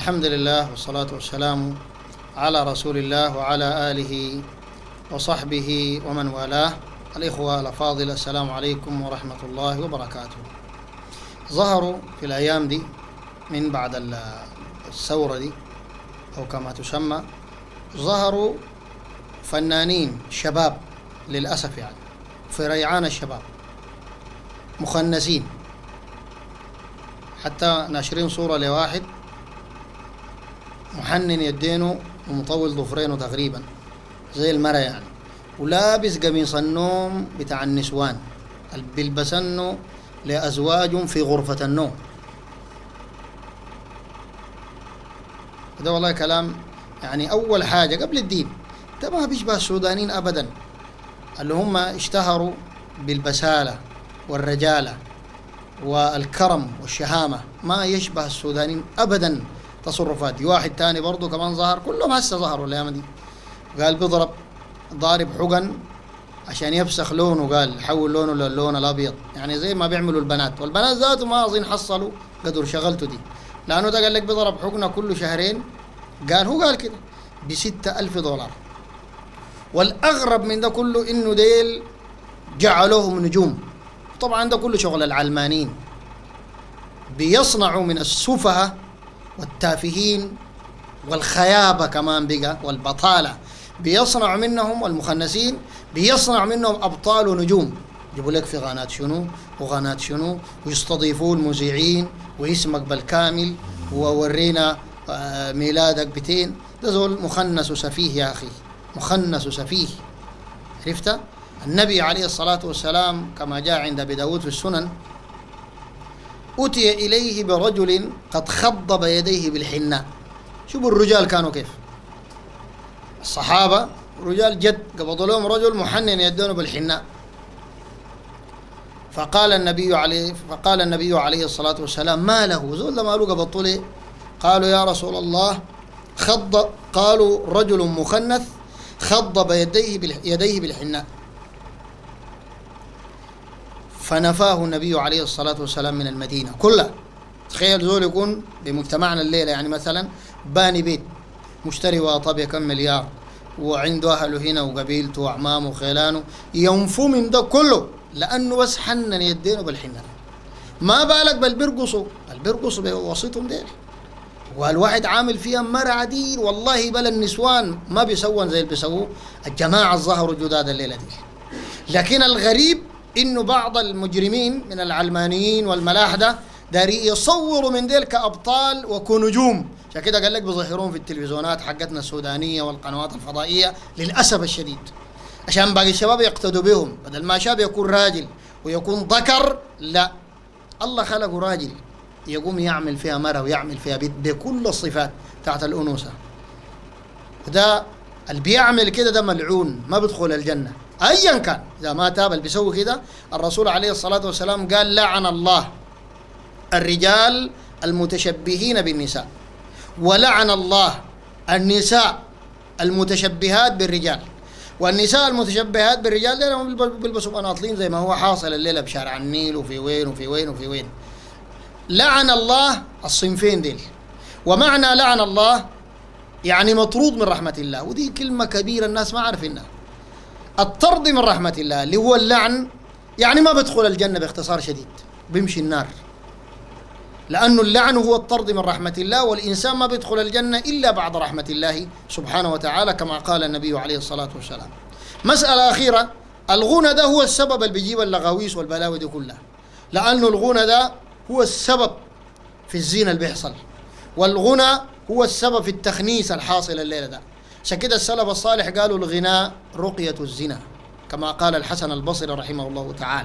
الحمد لله والصلاة والسلام على رسول الله وعلى آله وصحبه ومن والاه. الإخوة الأفاضل، السلام عليكم ورحمة الله وبركاته. ظهروا في الأيام دي من بعد الثورة دي أو كما تسمى، ظهروا فنانين شباب للأسف، يعني في ريعان الشباب، مخنثين، حتى ناشرين صورة لواحد محنن يدينه ومطول ضفرينه تقريبا زي المرة يعني، ولابس قميص النوم بتاع النسوان اللي بيلبسنه لأزواجهم في غرفة النوم. ده والله كلام يعني أول حاجة قبل الدين، ده ما بيشبه السودانيين أبدا اللي هم اشتهروا بالبسالة والرجالة والكرم والشهامة. ما يشبه السودانيين أبدا تصرفات دي. واحد تاني برضو كمان ظهر، كلهم هسه ظهروا الأيام دي، قال بيضرب ضارب حقن عشان يفسخ لونه، قال حول لونه للون الأبيض، يعني زي ما بيعملوا البنات، والبنات ذاته ما أظن حصلوا قدر شغلته دي، لأنه ده قال لك بيضرب حقنة كل شهرين، قال هو قال كده ب$6,000. والأغرب من ده كله إنه ديل جعلوهم نجوم. طبعا ده كله شغل العلمانيين، بيصنعوا من السفهاء والتافهين والخيابة كمان بقى والبطالة، بيصنعوا منهم والمخنثين، بيصنعوا منهم أبطال ونجوم. يجيبوا لك في قناة شنو وقناة شنو، ويستضيفوا المذيعين واسمك بالكامل وورينا ميلادك بتين. ده زول مخنث وسفيه يا أخي، مخنث وسفيه. عرفت؟ النبي عليه الصلاة والسلام كما جاء عند أبي داود في السنن، أتي إليه برجل قد خضب يديه بالحناء. شوفوا الرجال كانوا كيف، الصحابة رجال جد، قبضوا لهم رجل محنن يدونه بالحناء. فقال النبي عليه الصلاة والسلام: ما له زول ما له قبضوا ليه؟ قالوا: يا رسول الله قالوا رجل مخنث خضب يديه بالحناء. فنفاه النبي عليه الصلاة والسلام من المدينة كلها. تخيل زول يكون بمجتمعنا الليلة، يعني مثلا باني بيت مشتري واطب كم مليار وعنده أهله هنا وقبيلته وأعمامه وخيلانه، ينفو من ده كله لأنه بس حنن يدينه بالحنة. ما بالك بالبرقصوا بوسيطهم ديل، والواحد عامل فيها مرة عديل. والله بل النسوان ما بيسوون زي اللي بيسووه الجماعة الظهر الجداد الليلة دي. لكن الغريب إنه بعض المجرمين من العلمانيين والملاحدة داري يصوروا من ديل كأبطال وكنجوم، عشان كده قال لك بيظهرون في التلفزيونات حقتنا السودانية والقنوات الفضائية للأسف الشديد، عشان باقي الشباب يقتدوا بهم. بدل ما شاب يكون راجل ويكون ذكر، لا، الله خلقه راجل يقوم يعمل فيها مرة ويعمل فيها بيت بكل الصفات تحت الأنوثة. وده اللي بيعمل كده ده ملعون، ما بيدخل الجنة أيا كان. إذا ما تاب اللي بيسوي كده، الرسول عليه الصلاة والسلام قال: لعن الله الرجال المتشبهين بالنساء، ولعن الله النساء المتشبهات بالرجال. والنساء المتشبهات بالرجال لأنهم بيلبسوا بناطلين زي ما هو حاصل الليلة بشارع النيل وفي وين وفي وين وفي وين. لعن الله الصنفين ديل. ومعنى لعن الله يعني مطرود من رحمة الله، ودي كلمة كبيرة الناس ما عارفينها. الطرد من رحمة الله اللي هو اللعن، يعني ما بدخل الجنة باختصار شديد، بيمشي النار، لأنه اللعن هو الطرد من رحمة الله، والإنسان ما بيدخل الجنة إلا بعد رحمة الله سبحانه وتعالى كما قال النبي عليه الصلاة والسلام. مسألة أخيرة، الغنى ده هو السبب اللي بيجيب اللغاويس والبلاوي دي كلها، لأنه الغنى ده هو السبب في الزنا اللي بيحصل، والغنى هو السبب في التخنيس الحاصل الليلة ده. عشان كده السلف الصالح قالوا: الغناء رقية الزنا، كما قال الحسن البصري رحمه الله تعالى.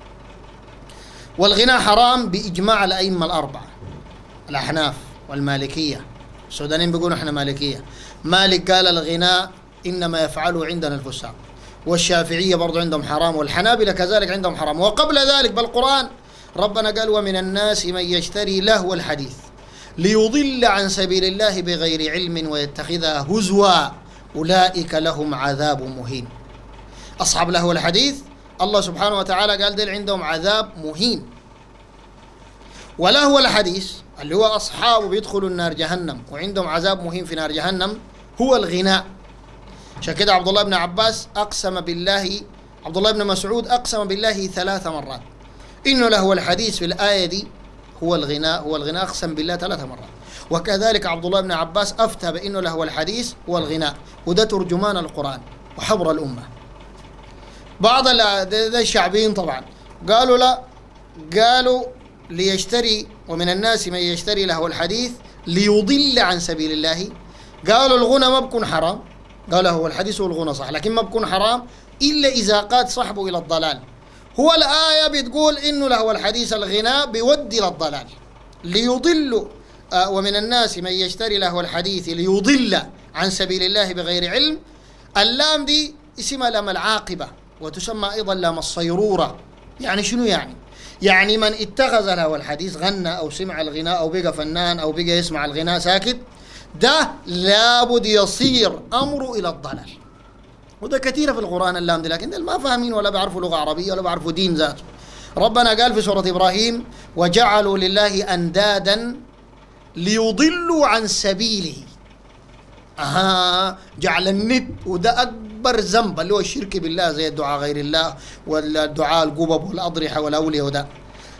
والغناء حرام بإجماع الأئمة الأربعة، الأحناف والمالكية. السودانيين بيقولوا احنا مالكية. مالك قال الغناء إنما يفعله عندنا الفساق، والشافعية برضو عندهم حرام، والحنابلة كذلك عندهم حرام. وقبل ذلك بالقرآن ربنا قال: ومن الناس من يشتري لهو الحديث ليضل عن سبيل الله بغير علم ويتخذها هزوا أولئك لهم عذاب مهين. أصحاب لهو الحديث الله سبحانه وتعالى قال ديل عندهم عذاب مهين. ولهو الحديث اللي هو أصحابه بيدخلوا النار جهنم وعندهم عذاب مهين في نار جهنم هو الغناء. عشان كده عبد الله بن عباس أقسم بالله، عبد الله بن مسعود أقسم بالله 3 مرات إنه له الحديث في الآية دي هو الغناء، هو الغناء، أقسم بالله 3 مرات. وكذلك عبد الله بن عباس أفتى بأنه له الحديث هو الغناء، وده ترجمان القرآن وحبر الأمة. بعض الشعبيين طبعا قالوا لا، قالوا ليشتري ومن الناس من يشتري له الحديث ليضل عن سبيل الله. قالوا الغنى ما بكون حرام، قالوا هو الحديث والغنى صح لكن ما بكون حرام إلا إذا قاد صاحبه إلى الضلال. هو الآية بتقول إنه له الحديث الغناء بيودي للضلال ليضل ومن الناس من يشتري له الحديث ليضل عن سبيل الله بغير علم. اللام دي اسمها لام العاقبة وتسمى أيضا لام الصيرورة. يعني شنو يعني؟ يعني من اتخذ له الحديث غنى أو سمع الغناء أو بقى فنان أو بقى يسمع الغناء ساكت، ده لابد يصير أمره إلى الضلال. وده كثير في القرآن اللام دي، لكن ما فاهمين ولا بيعرفوا لغة عربية ولا بيعرفوا دين ذاته. ربنا قال في سورة إبراهيم وجعلوا لله أندادا ليضلوا عن سبيله. جعل الند، وده أكبر ذنب اللي هو الشرك بالله زي الدعاء غير الله والدعاء القبب والأضرحة والأولياء. وده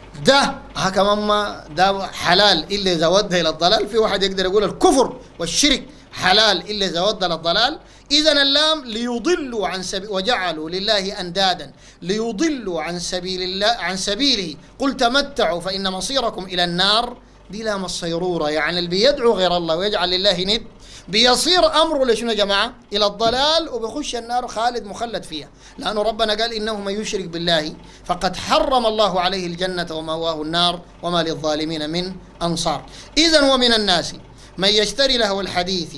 كمان ما ده حلال إلا إذا ودى إلى الضلال. في واحد يقدر يقول الكفر والشرك حلال إلا إذا ودى إلى الضلال. إذن اللام ليضلوا عن سبيل، وجعلوا لله أندادا ليضلوا عن سبيل الله عن سبيله قل تمتعوا فإن مصيركم إلى النار. دي لام الصيرورة، يعني اللي بيدعو غير الله ويجعل لله ند بيصير أمره لشنو يا جماعة؟ إلى الضلال وبيخش النار خالد مخلد فيها. لأنه ربنا قال إنه من يشرك بالله فقد حرم الله عليه الجنة ومأواه النار وما للظالمين من أنصار. إذن ومن الناس من يشتري له الحديث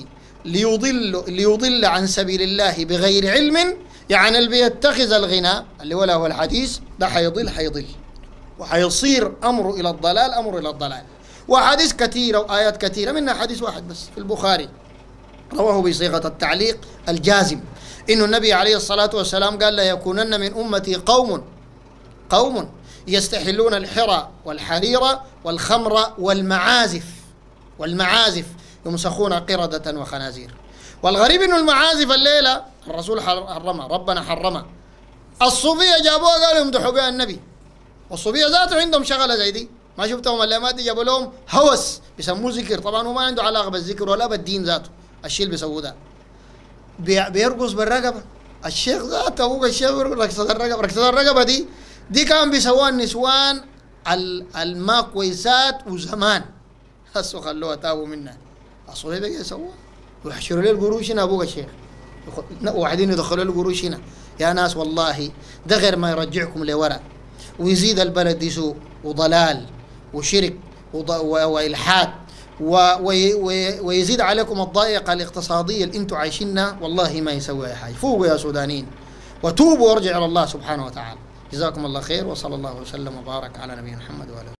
ليضل عن سبيل الله بغير علم. يعني اللي بيتخذ الغناء اللي هو له الحديث ده حيضل وحيصير أمره إلى الضلال، أمره إلى الضلال. وحديث كثيرة وآيات كثيرة، منها حديث واحد بس في البخاري رواه بصيغة التعليق الجازم إنه النبي عليه الصلاة والسلام قال لا يكونن من أمتي قوم يستحلون الحرى والحرير والخمر والمعازف يمسخون قردة وخنازير. والغريب إنه المعازف الليلة الرسول حرمها، ربنا حرمها. الصوفية جابوها قالوا يمدحوا بها النبي، والصوفية ذاته عندهم شغلة زي دي. ما شفتهم اللامات دي جابوا لهم هوس بيسموه ذكر، طبعا هو ما عنده علاقة بالذكر ولا بالدين ذاته. الشيء اللي بيسووه ده بيرقص بالرقبة. الشيخ ذاته هو الشيخ رقصة الرقبة. رقصة الرقبة دي كان بيسووها النسوان الما كويسات وزمان، هسه خلوها تابوا منها. الصوفية بقى يسووها ويحشروا له القروش هنا. ابوك الشيخ وبعدين يدخلوا له القروش هنا. يا ناس والله ده غير ما يرجعكم لورا ويزيد البلد دي سوء وضلال وشرك والحاد ويزيد عليكم الضائقة الاقتصادية اللي انتم عايشينها. والله ما يسوي اي حاجه. فوقوا يا سودانيين وتوبوا وارجعوا الى الله سبحانه وتعالى. جزاكم الله خير، وصلى الله وسلم وبارك على نبينا محمد وعلى